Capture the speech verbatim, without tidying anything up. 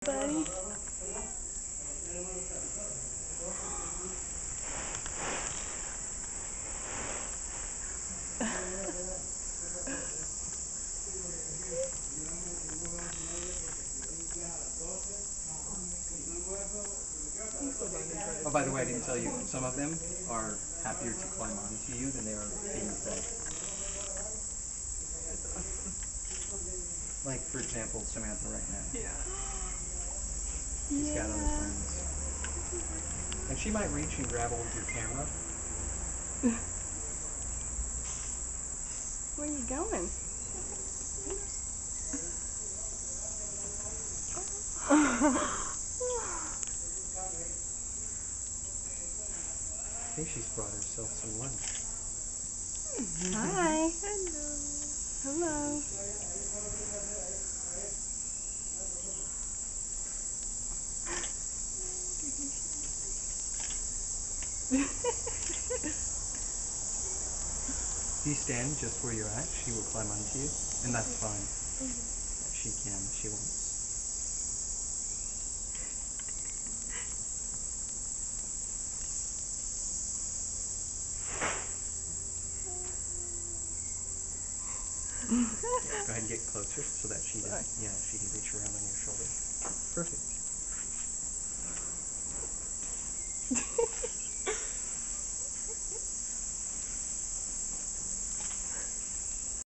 buddy. Oh, by the way, I didn't tell you, some of them are happier to climb onto you than they are being fed. That's awesome. Like, for example, Samantha right now. Yeah. She's got other Yeah. friends. And she might reach and grab hold of your camera. Where are you going? I think she's brought herself some lunch. Hi. Hello. Hello. If you stand just where you're at, she will climb onto you, and that's fine. Okay. She can, she wants. Yeah, go ahead and get closer so that she doesn't, Sorry. yeah, she can reach around on your shoulder. Perfect.